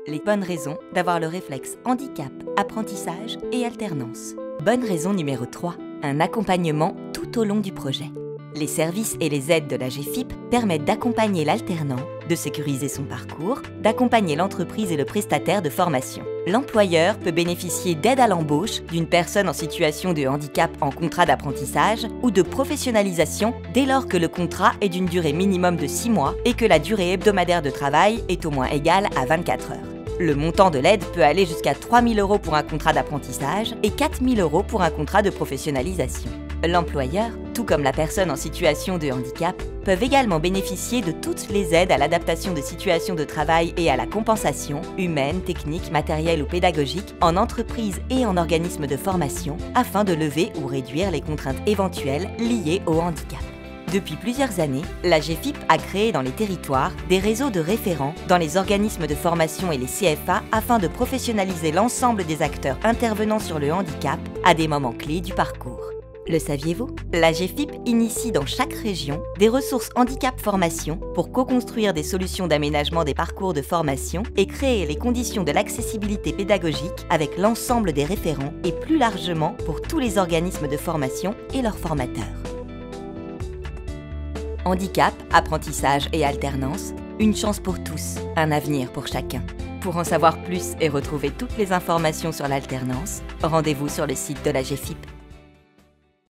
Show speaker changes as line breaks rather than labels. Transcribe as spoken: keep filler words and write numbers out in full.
Les bonnes raisons d'avoir le réflexe handicap, apprentissage et alternance. Bonne raison numéro trois, un accompagnement tout au long du projet. Les services et les aides de la G F I P permettent d'accompagner l'alternant, de sécuriser son parcours, d'accompagner l'entreprise et le prestataire de formation. L'employeur peut bénéficier d'aide à l'embauche d'une personne en situation de handicap en contrat d'apprentissage ou de professionnalisation dès lors que le contrat est d'une durée minimum de six mois et que la durée hebdomadaire de travail est au moins égale à vingt-quatre heures. Le montant de l'aide peut aller jusqu'à trois mille euros pour un contrat d'apprentissage et quatre mille euros pour un contrat de professionnalisation. L'employeur, tout comme la personne en situation de handicap, peuvent également bénéficier de toutes les aides à l'adaptation de situations de travail et à la compensation, humaine, technique, matérielle ou pédagogique, en entreprise et en organisme de formation, afin de lever ou réduire les contraintes éventuelles liées au handicap. Depuis plusieurs années, la G F I P a créé dans les territoires des réseaux de référents dans les organismes de formation et les C F A afin de professionnaliser l'ensemble des acteurs intervenant sur le handicap à des moments clés du parcours. Le saviez-vous? La G F I P initie dans chaque région des ressources handicap formation pour co-construire des solutions d'aménagement des parcours de formation et créer les conditions de l'accessibilité pédagogique avec l'ensemble des référents et plus largement pour tous les organismes de formation et leurs formateurs. Handicap, apprentissage et alternance, une chance pour tous, un avenir pour chacun. Pour en savoir plus et retrouver toutes les informations sur l'alternance, rendez-vous sur le site de la G F I P.